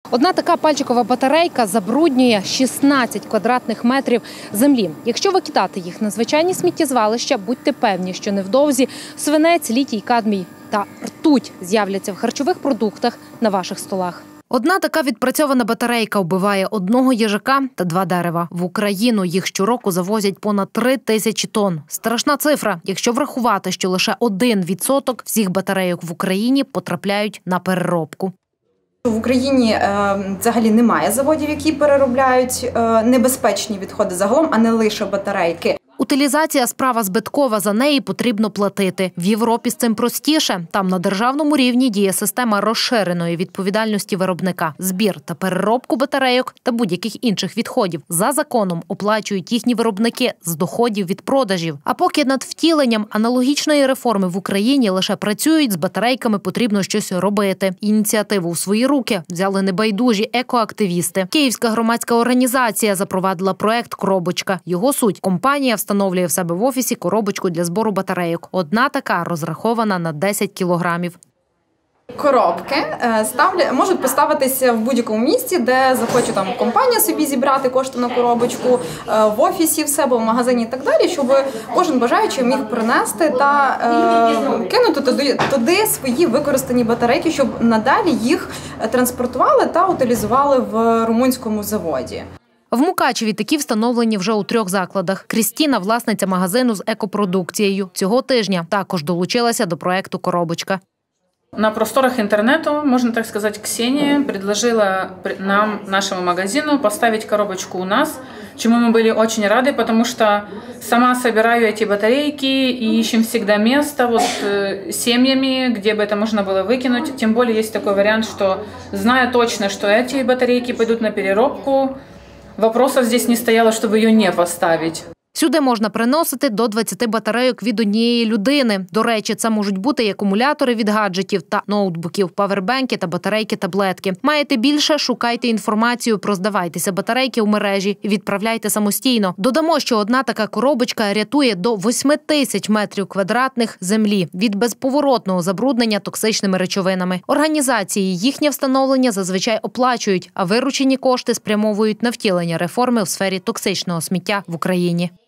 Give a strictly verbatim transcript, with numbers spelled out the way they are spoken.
Одна така пальчикова батарейка забруднює шістнадцять квадратних метрів землі. Якщо викидати їх на звичайні сміттєзвалища, будьте певні, що невдовзі свинець, літій, кадмій та ртуть з'являться в харчових продуктах на ваших столах. Одна така відпрацьована батарейка вбиває одного їжака та два дерева. В Україну їх щороку завозять понад три тисячі тонн. Страшна цифра, якщо врахувати, що лише один відсоток всіх батарейок в Україні потрапляють на переробку. В Україні е, взагалі немає заводів, які переробляють е, небезпечні відходи загалом, а не лише батарейки. Утилізація – справа збиткова, за неї потрібно платити. В Європі з цим простіше. Там на державному рівні діє система розширеної відповідальності виробника. Збір та переробку батарейок та будь-яких інших відходів за законом оплачують їхні виробники з доходів від продажів. А поки над втіленням аналогічної реформи в Україні лише працюють, з батарейками потрібно щось робити. Ініціативу в свої руки взяли небайдужі екоактивісти. Київська громадська організація запровадила проект «Коробочка». Його суть – компанія встановлює в себе в офісі коробочку для збору батарейок. Одна така розрахована на десять кілограмів. Коробки ставлять, можуть поставитися в будь-якому місці, де захоче там компанія собі зібрати кошти на коробочку, в офісі в себе, в магазині і так далі, щоб кожен бажаючий міг принести та е, кинути туди, туди свої використані батарейки, щоб надалі їх транспортували та утилізували в румунському заводі. В Мукачеві такі встановлені вже у трьох закладах. Крістіна – власниця магазину з екопродукцією. Цього тижня також долучилася до проекту «Коробочка». На просторах интернета, можно так сказать, Ксения предложила нам, нашему магазину, поставить коробочку у нас, чему мы были очень рады, потому что сама собираю эти батарейки и ищем всегда место вот, э, семьями, где бы это можно было выкинуть. Тем более есть такой вариант, что зная точно, что эти батарейки пойдут на переробку, вопросов здесь не стояло, чтобы ее не поставить. Сюди можна приносити до двадцяти батарейок від однієї людини. До речі, це можуть бути і акумулятори від гаджетів та ноутбуків, павербенки та батарейки-таблетки. Маєте більше – шукайте інформацію про здавайтеся батарейки у мережі і відправляйте самостійно. Додамо, що одна така коробочка рятує до восьми тисяч метрів квадратних землі від безповоротного забруднення токсичними речовинами. Організації їхнє встановлення зазвичай оплачують, а виручені кошти спрямовують на втілення реформи в сфері токсичного сміття в Україні.